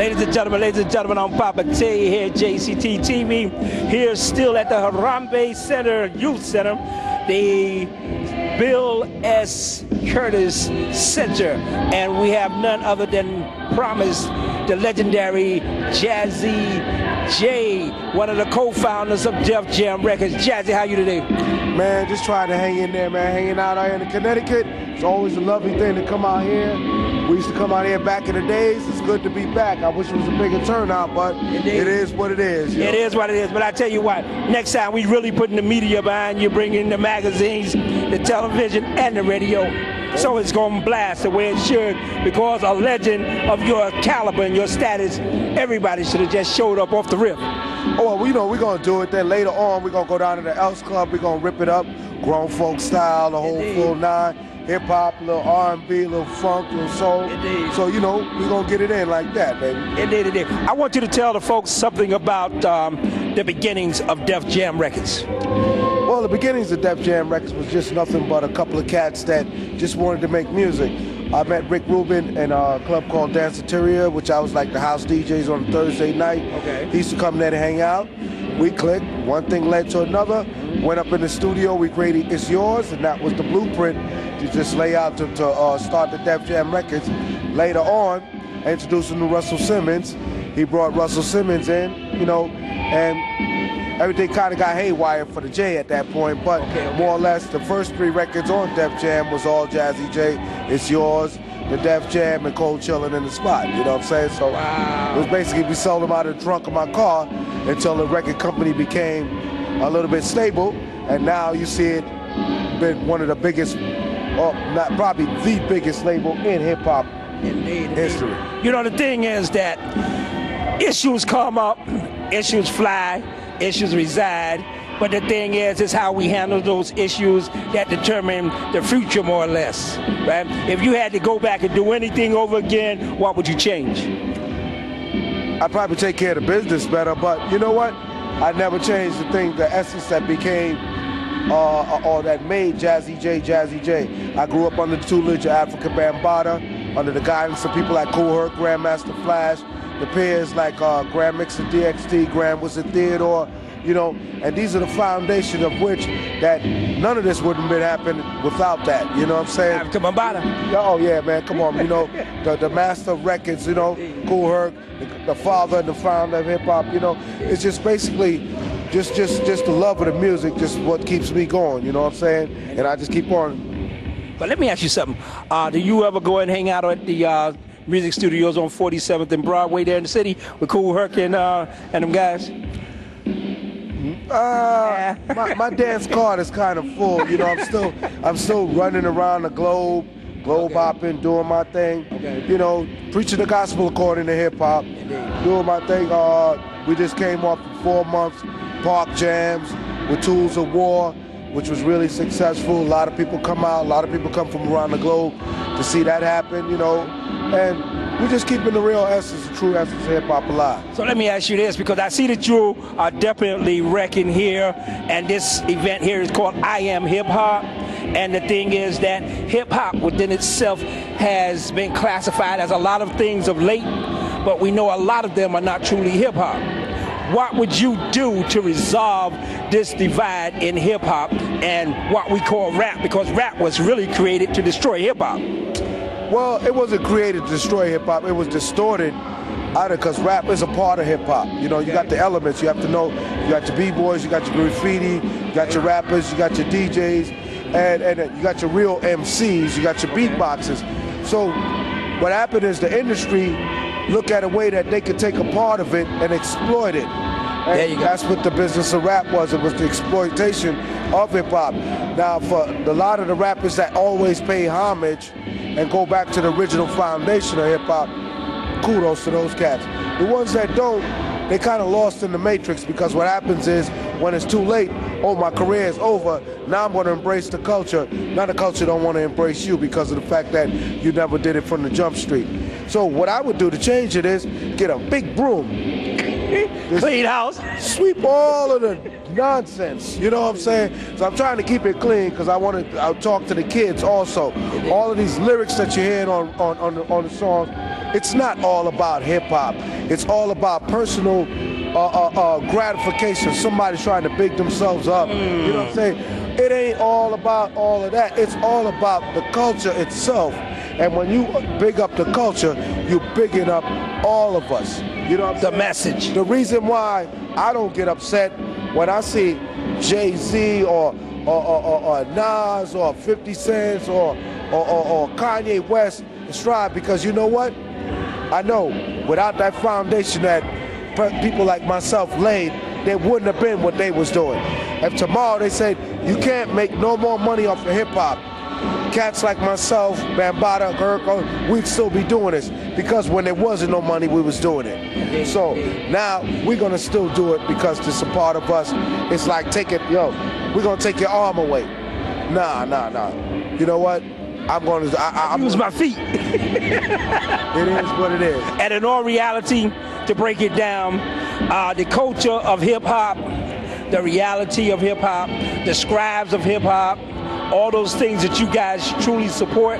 ladies and gentlemen, I'm Papa Tay here at JCT TV. Here still at the Harambee Center, Youth Center, the Bill S. Curtis Center. And we have none other than Promise, the legendary Jazzy J, one of the co-founders of Def Jam Records. Jazzy, how you today? Man, just trying to hang in there, man. Hanging out here in Connecticut. It's always a lovely thing to come out here. We used to come out here back in the days. It's good to be back. I wish it was a bigger turnout, but it is what it is. It is what it is. But I tell you what, next time we really putting the media behind you, bringing the magazines, the television, and the radio. So it's going to blast the way it should, because a legend of your caliber and your status, everybody should have just showed up off the rip. Oh, well, you know, we're going to do it. Then later on, we're going to go down to the Elks Club. We're going to rip it up, grown folk style, the whole full nine. Hip-hop, a little R&B, a little funk, a little soul. Indeed. So, you know, we're going to get it in like that, baby. Indeed. I want you to tell the folks something about the beginnings of Def Jam Records. Well, the beginnings of Def Jam Records was just nothing but a couple of cats that just wanted to make music. I met Rick Rubin in a club called Danceteria, which I was like the house DJs on a Thursday night. Okay. He used to come there to hang out. We clicked. One thing led to another. Went up in the studio. We created It's Yours, and that was the blueprint to just lay out to start the Def Jam Records. Later on, introducing to Russell Simmons. He brought Russell Simmons in, you know, and everything kind of got haywire for the J at that point, but more or less the first 3 records on Def Jam was all Jazzy J, It's Yours, the Def Jam, and Cold Chillin' in the Spot, you know what I'm saying? So It was basically, we sold them out of the trunk of my car until the record company became a little bit stable, and now you see it been one of the biggest, or not probably the biggest label in hip-hop history. You know, the thing is that issues come up, issues fly, issues reside, but the thing is how we handle those issues that determine the future, more or less, right? If you had to go back and do anything over again, what would you change? I'd probably take care of the business better, but you know what? I'd never change the thing, the essence that became, or that made Jazzy J. I grew up under the tutelage of Africa Bambaataa, under the guidance of people like Kool Herc, Grandmaster Flash, the peers like Grand Mixer DXT, Grand Wizard Theodore, you know, and these are the foundation of which that none of this wouldn't have been happening without that, you know what I'm saying? Africa Bambaataa. Oh yeah, man, come on, you know, the master of records, you know, Kool Herc, the father and the founder of hip-hop, you know, it's just basically just the love of the music, just what keeps me going, you know what I'm saying? And I just keep on. But let me ask you something. Do you ever go and hang out at the music studios on 47th and Broadway there in the city with Kool Herc and them guys? My dance card is kind of full, you know. I'm still running around the globe hopping, doing my thing, you know, preaching the gospel according to hip hop, doing my thing. We just came off 4 months park jams with Tools of War, which was really successful. A lot of people come out, a lot of people come from around the globe to see that happen, you know, and we're just keeping the real essence, the true essence of hip-hop alive. So let me ask you this, because I see that you are definitely wrecking here, and this event here is called I Am Hip Hop, and the thing is that hip-hop within itself has been classified as a lot of things of late, but we know a lot of them are not truly hip-hop. What would you do to resolve this divide in hip-hop and what we call rap? Because rap was really created to destroy hip-hop. Well, it wasn't created to destroy hip-hop. It was distorted because rap is a part of hip-hop. You know, you got the elements. You have to know, you got your b-boys, you got your graffiti, you got your rappers, you got your DJs, and you got your real MCs, you got your beatboxers. So what happened is the industry look at a way that they could take a part of it and exploit it. And there you go. That's what the business of rap was. It was the exploitation of hip-hop. Now, for a lot of the rappers that always pay homage and go back to the original foundation of hip-hop, kudos to those cats. The ones that don't, they kind of lost in the matrix, because what happens is when it's too late, oh, my career is over, now I'm going to embrace the culture. Now the culture don't want to embrace you because of the fact that you never did it from the jump street. So what I would do to change it is get a big broom, clean house, sweep all of the nonsense, you know what I'm saying? So I'm trying to keep it clean because I'll talk to the kids also. All of these lyrics that you're hearing on the song, it's not all about hip-hop. It's all about personal gratification. Somebody's trying to big themselves up. You know what I'm saying? It ain't all about all of that. It's all about the culture itself. And when you big up the culture, you bigging up all of us. You know what I'm saying? The message. The reason why I don't get upset when I see Jay-Z or Nas or 50 Cent or Kanye West strive, because you know what? I know without that foundation that people like myself laid, there wouldn't have been what they was doing. If tomorrow they said you can't make no more money off of hip-hop, cats like myself, Bambaataa, Kirko, we'd still be doing this, because when there wasn't no money, we was doing it. So now we're gonna still do it because it's a part of us. It's like we're gonna take your arm away. Nah. You know what? I'm gonna use my feet. It is what it is. And in all reality, to break it down, the culture of hip-hop, the reality of hip-hop, the scribes of hip-hop, all those things that you guys truly support,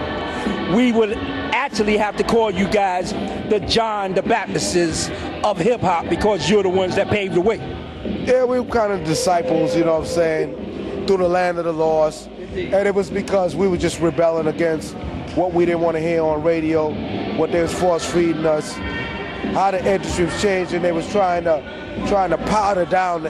we would actually have to call you guys the John the Baptists of hip-hop, because you're the ones that paved the way. Yeah, we were kind of disciples, you know what I'm saying, through the land of the lost. And it was because we were just rebelling against what we didn't want to hear on radio, what they was force feeding us, how the industry was changing. They was trying to powder down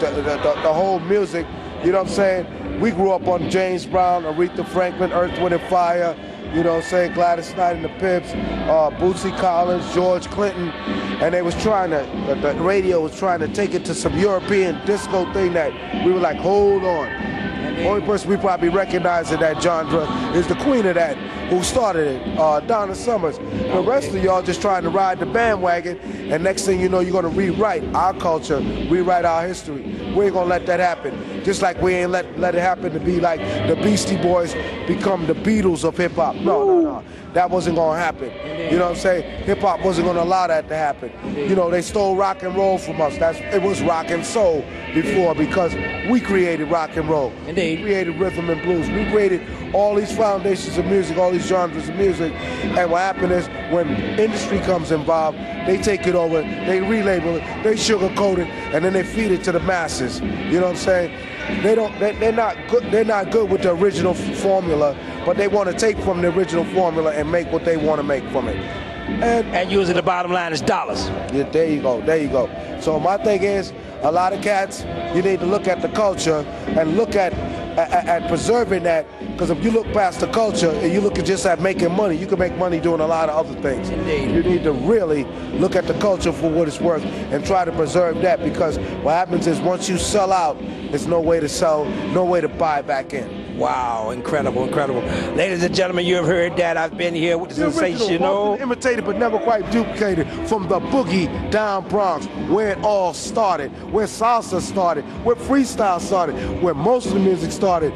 the whole music. You know what I'm saying? We grew up on James Brown, Aretha Franklin, Earth, Wind & Fire. You know what I'm saying? Gladys Knight and the Pips, Bootsy Collins, George Clinton, and they was trying to. The radio was trying to take it to some European disco thing that we were like, hold on. Only person we probably recognize in that genre is the queen of that, who started it, Donna Summers. The rest of y'all just trying to ride the bandwagon, and next thing you know, you're gonna rewrite our culture, rewrite our history. We ain't gonna let that happen. Just like we ain't let it happen to be like the Beastie Boys become the Beatles of hip hop. No. That wasn't gonna happen. You know what I'm saying? Hip hop wasn't gonna allow that to happen. You know, they stole rock and roll from us. It was rock and soul before, because we created rock and roll. Indeed. We created rhythm and blues. We created all these foundations of music, all these genres of music. And what happened is, when industry comes involved, they take it over, they relabel it, they sugarcoat it, and then they feed it to the masses. You know what I'm saying? They're not good with the original formula, but they want to take from the original formula and make what they want to make from it. And usually the bottom line is dollars. Yeah, there you go. So my thing is, a lot of cats, you need to look at the culture and look at preserving that, because if you look past the culture and you look just at making money, you can make money doing a lot of other things. Indeed. You need to really look at the culture for what it's worth and try to preserve that, because what happens is, once you sell out, there's no way to sell, no way to buy back in. Wow, incredible. Ladies and gentlemen, you have heard that. I've been here with the sensational, imitated but never quite duplicated, from the boogie down Bronx, where it all started, where salsa started, where freestyle started, where most of the music started,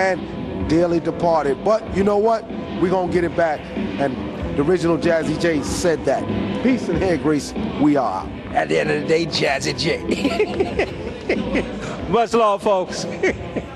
and dearly departed. But you know what? We're gonna get it back. And the original Jazzy J said that. Peace and hair grease, we are. At the end of the day, Jazzy J. Much love, folks.